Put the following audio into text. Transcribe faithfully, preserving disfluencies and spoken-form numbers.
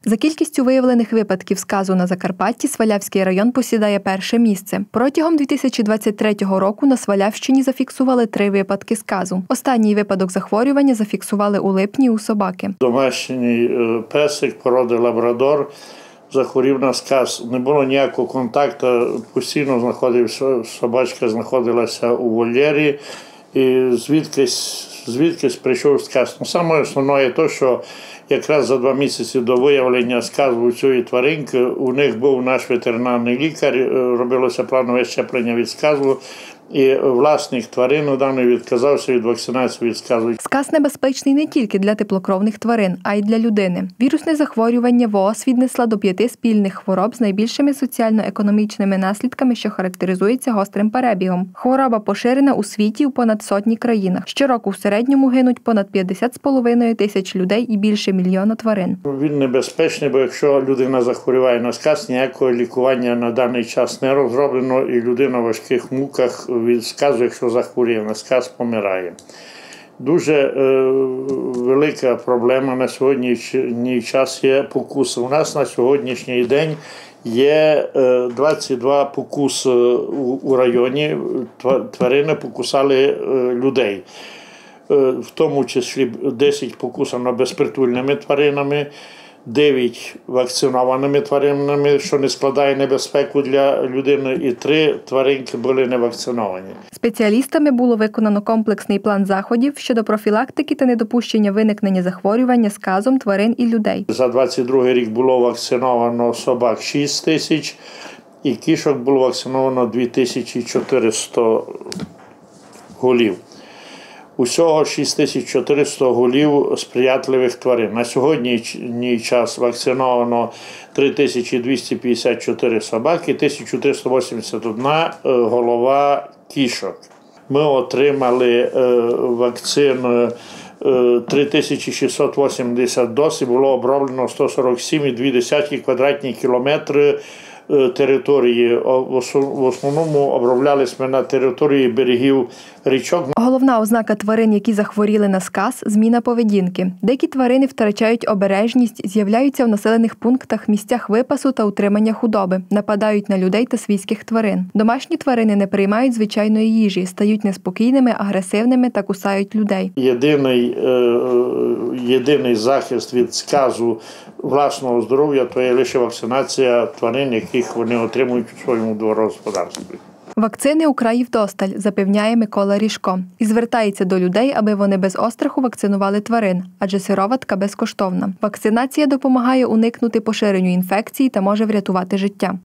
За кількістю виявлених випадків сказу на Закарпатті Свалявський район посідає перше місце. Протягом дві тисячі двадцять третього року на Свалявщині зафіксували три випадки сказу. Останній випадок захворювання зафіксували у липні у собаки. Домашній песик породи лабрадор захворів на сказ. Не було ніякого контакту, постійно знаходився, собачка знаходилася у вольєрі і звідкись, звідкись прийшов сказ. Ну, саме основне є те, що якраз за два місяці до виявлення сказу у цієї тваринки у них був наш ветеринарний лікар, робилося планове щеплення від сказу. І власник тварини даної відказався від вакцинації від сказу. Сказ небезпечний не тільки для теплокровних тварин, а й для людини. Вірусне захворювання ВООЗ віднесла до п'яти спільних хвороб з найбільшими соціально-економічними наслідками, що характеризуються гострим перебігом. Хвороба поширена у світі у понад сотні країнах. Щороку в середньому гинуть понад п'ятдесят з половиною тисяч людей і більше мільйона тварин. Він небезпечний, бо якщо людина захворюває на сказ, ніякого лікування на даний час не розроблено, і людина в важких муках від сказу, якщо захворіє на сказ, помирає. Дуже е, велика проблема на сьогоднішній час є покуси. У нас на сьогоднішній день є е, двадцять два покуси у, у районі. Тварини покусали е, людей. Е, в тому числі десять покусано безпритульними тваринами, дев'ять вакцинованими тваринами, що не складає небезпеку для людини, і три тваринки були не вакциновані. Спеціалістами було виконано комплексний план заходів щодо профілактики та недопущення виникнення захворювання сказом тварин і людей. За двадцять другий рік було вакциновано собак шість тисяч, і кішок було вакциновано дві тисячі чотириста голів. Усього шість тисяч чотириста голів сприятливих тварин. На сьогоднішній час вакциновано три тисячі двісті п'ятдесят чотири собаки, тисяча триста вісімдесят одна голова кішок. Ми отримали вакцин три тисячі шістсот вісімдесят доз і було оброблено сто сорок сім цілих дві десятих квадратні кілометри території. В основному оброблялися ми на території берегів річок. Головна ознака тварин, які захворіли на сказ – зміна поведінки. Деякі тварини втрачають обережність, з'являються в населених пунктах, місцях випасу та утримання худоби, нападають на людей та свійських тварин. Домашні тварини не приймають звичайної їжі, стають неспокійними, агресивними та кусають людей. Єдиний, е, єдиний захист від сказу власного здоров'я – то є лише вакцинація тварин, яких вони отримують у своєму дворогосподарстві. Вакцини у краї вдосталь, запевняє Микола Ріжко. І звертається до людей, аби вони без остраху вакцинували тварин, адже сироватка безкоштовна. Вакцинація допомагає уникнути поширенню інфекції та може врятувати життя.